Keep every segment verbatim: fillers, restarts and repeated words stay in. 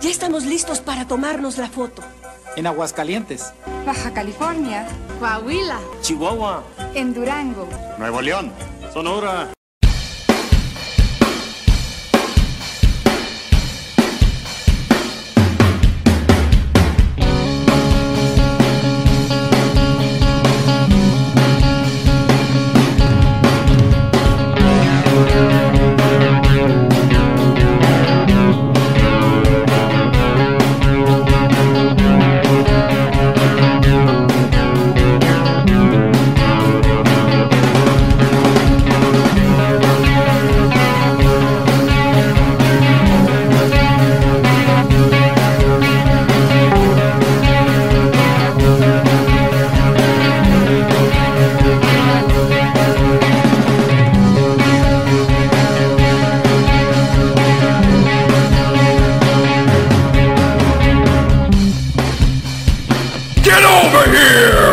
Ya estamos listos para tomarnos la foto. En Aguascalientes, Baja California, Coahuila, Chihuahua, en Durango. Nuevo León, Sonora. Get over here!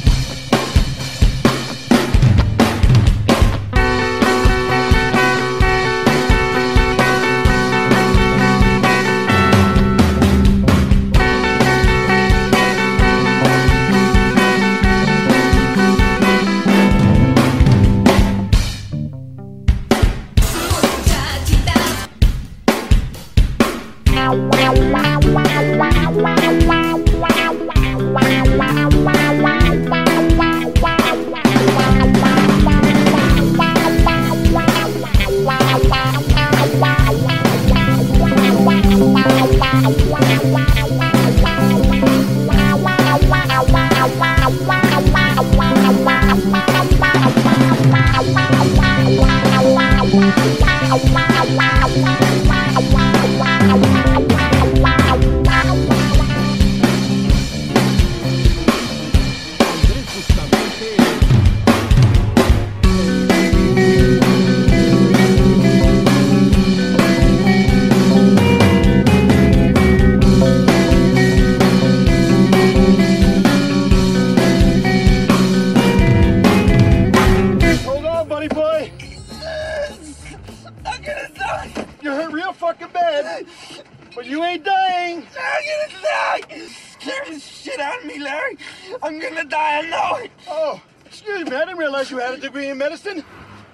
You're hurt real fucking bad, but you ain't dying. I'm gonna die. Clear this shit out of me, Larry. I'm gonna die, I know it. Oh, excuse me, I didn't realize you had a degree in medicine.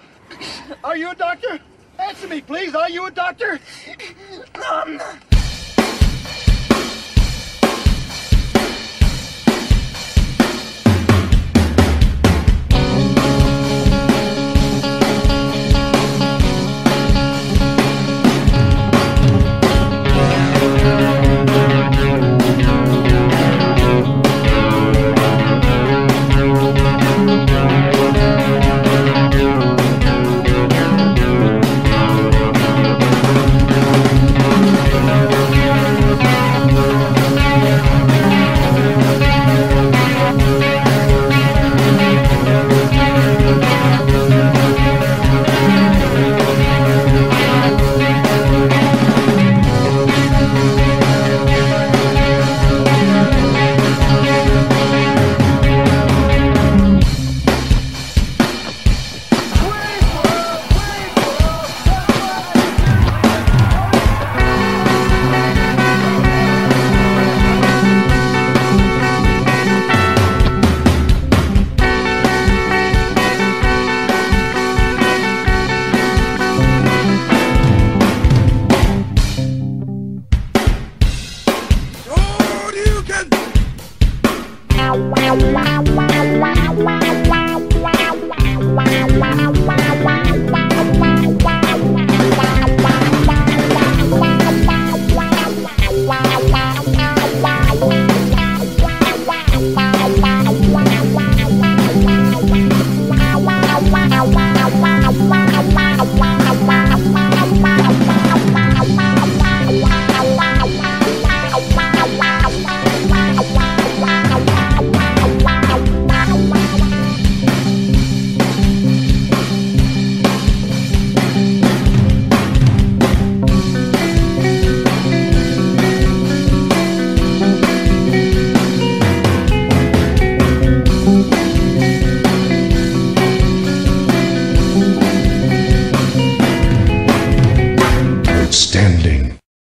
Are you a doctor? Answer me, please. Are you a doctor? No, I'm not. Wow, wow, wow.